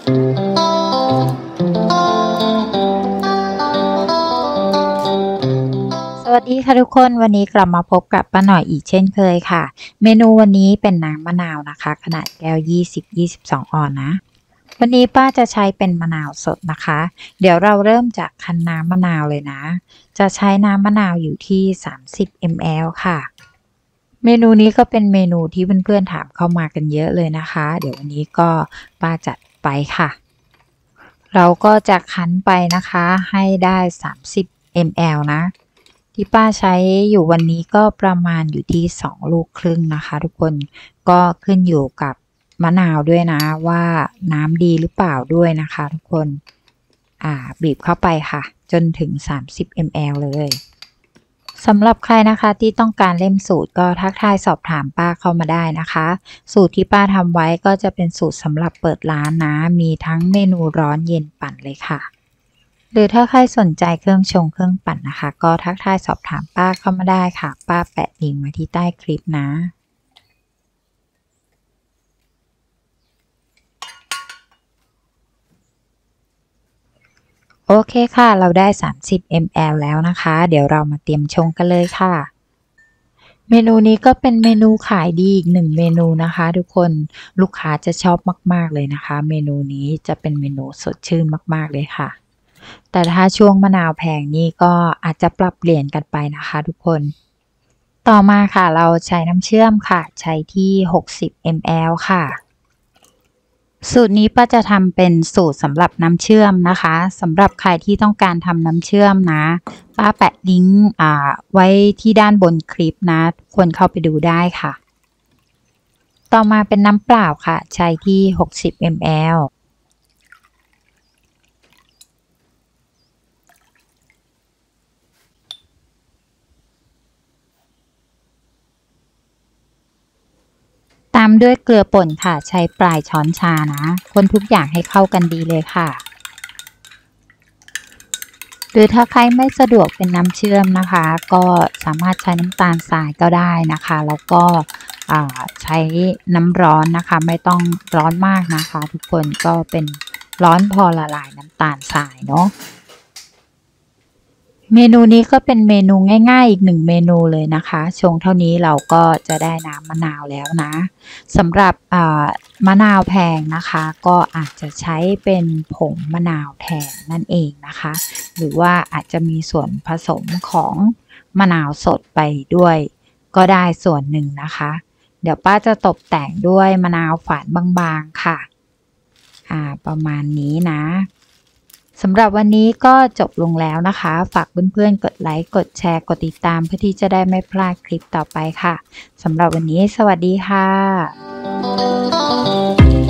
สวัสดีค่ะทุกคนวันนี้กลับมาพบกับป้าหน่อยอีกเช่นเคยค่ะเมนูวันนี้เป็นน้ำมะนาวนะคะขนาดแก้ว20-22ออนซ์นะวันนี้ป้าจะใช้เป็นมะนาวสดนะคะเดี๋ยวเราเริ่มจากคั้นน้ำมะนาวเลยนะจะใช้น้ำมะนาวอยู่ที่30 ml ค่ะเมนูนี้ก็เป็นเมนูที่เพื่อนๆถามเข้ามากันเยอะเลยนะคะเดี๋ยววันนี้ก็ป้าจัดไปค่ะเราก็จะคั้นไปนะคะให้ได้30 ml นะที่ป้าใช้อยู่วันนี้ก็ประมาณอยู่ที่2ลูกครึ่งนะคะทุกคนก็ขึ้นอยู่กับมะนาวด้วยนะว่าน้ำดีหรือเปล่าด้วยนะคะทุกคนบีบเข้าไปค่ะจนถึง30 ml เลยสำหรับใครนะคะที่ต้องการเล่มสูตรก็ทักทายสอบถามป้าเข้ามาได้นะคะสูตรที่ป้าทำไว้ก็จะเป็นสูตรสำหรับเปิดร้านนะมีทั้งเมนูร้อนเย็นปั่นเลยค่ะหรือถ้าใครสนใจเครื่องชงเครื่องปั่นนะคะก็ทักทายสอบถามป้าเข้ามาได้ค่ะป้าแปะลิงก์ไว้ที่ใต้คลิปนะโอเคค่ะเราได้30 ml แล้วนะคะเดี๋ยวเรามาเตรียมชงกันเลยค่ะเมนูนี้ก็เป็นเมนูขายดีอีก1เมนูนะคะทุกคนลูกค้าจะชอบมากๆเลยนะคะเมนูนี้จะเป็นเมนูสดชื่นมากๆเลยค่ะแต่ถ้าช่วงมะนาวแพงนี่ก็อาจจะปรับเปลี่ยนกันไปนะคะทุกคนต่อมาค่ะเราใช้น้ำเชื่อมค่ะใช้ที่60 ml ค่ะสูตรนี้ป้าจะทำเป็นสูตรสำหรับน้ำเชื่อมนะคะสำหรับใครที่ต้องการทำน้ำเชื่อมนะป้าแปะลิงก์ไว้ที่ด้านบนคลิปนะควรเข้าไปดูได้ค่ะต่อมาเป็นน้ำเปล่าค่ะใช้ที่60 mlตามด้วยเกลือป่นค่ะใช้ปลายช้อนชานะคนทุกอย่างให้เข้ากันดีเลยค่ะหรือถ้าใครไม่สะดวกเป็นน้ำเชื่อมนะคะก็สามารถใช้น้ำตาลทรายก็ได้นะคะแล้วก็ใช้น้ำร้อนนะคะไม่ต้องร้อนมากนะคะทุกคนก็เป็นร้อนพอละลายน้ำตาลทรายเนาะเมนูนี้ก็เป็นเมนูง่ายๆอีก1เมนูเลยนะคะชงเท่านี้เราก็จะได้น้ำมะนาวแล้วนะสำหรับมะนาวแพงนะคะก็อาจจะใช้เป็นผงมะนาวแทนนั่นเองนะคะหรือว่าอาจจะมีส่วนผสมของมะนาวสดไปด้วยก็ได้ส่วนหนึ่งนะคะเดี๋ยวป้าจะตกแต่งด้วยมะนาวฝานบางๆค่ะประมาณนี้นะสำหรับวันนี้ก็จบลงแล้วนะคะฝากเพื่อนๆกดไลค์กดแชร์กดติดตามเพื่อที่จะได้ไม่พลาดคลิปต่อไปค่ะสำหรับวันนี้สวัสดีค่ะ